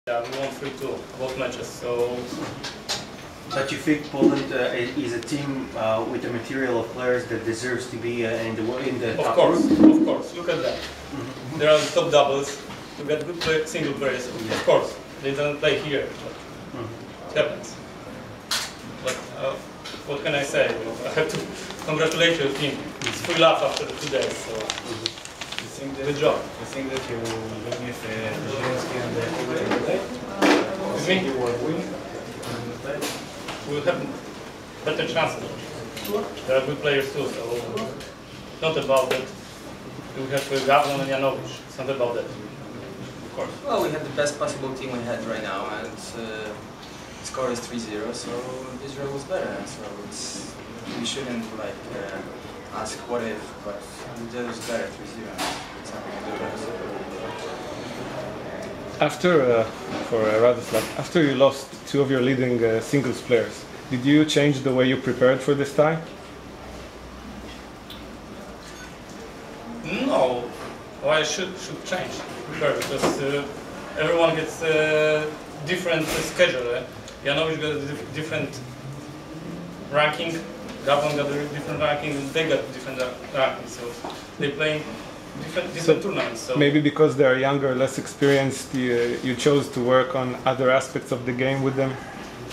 Yeah, we won 3-2 both matches. So. But you think Poland is a team with a material of players that deserves to be in the top group? Of course. Look at that. Mm-hmm. There are the top doubles. You get good single players. Yeah. Of course, they don't play here. But it happens. But what can I say? I have to congratulate your team. It's free laugh after the 2 days. So. Good job. You think that you win with Zielinski and the you will win? We will have better chances. There are good players too, so not about that. We have Gavron and Janowicz. It's not about that. Of course. Well, we have the best possible team we had right now, and the score is 3-0, so Israel was better. So we shouldn't ask what if, but it was better 3-0. After, for Radoslav, after you lost 2 of your leading singles players, did you change the way you prepared for this tie? No, I should change prepare because everyone gets a different schedule. Janowicz got a different ranking, Gavron got a different ranking, and they got different ranking, so they play different tournaments. So maybe because they are younger, less experienced, you chose to work on other aspects of the game with them?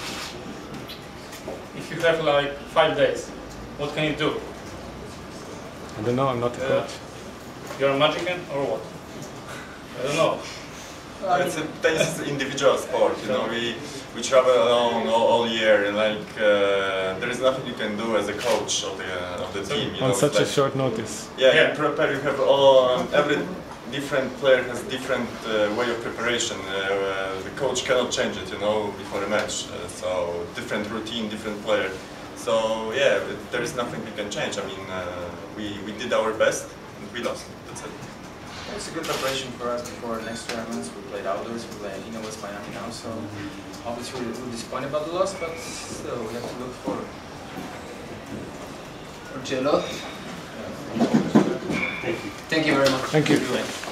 If you have like 5 days, what can you do? I don't know, I'm not a coach. You're a magician or what? I don't know. Tennis is an individual sport, you know, we travel alone all year, and there is nothing you can do as a coach of the team. You on know, such a short notice. Yeah, in prepare you have every different player has different way of preparation. The coach cannot change it, you know, before a match. So different routine, different player. So yeah, there is nothing we can change. I mean, we did our best and we lost. That's it. It's a good preparation for us before next tournaments. We played outdoors, we play in West Miami now, so obviously we're disappointed about the loss, but still we have to look forward. Marcelo? Thank you very much. Thank you.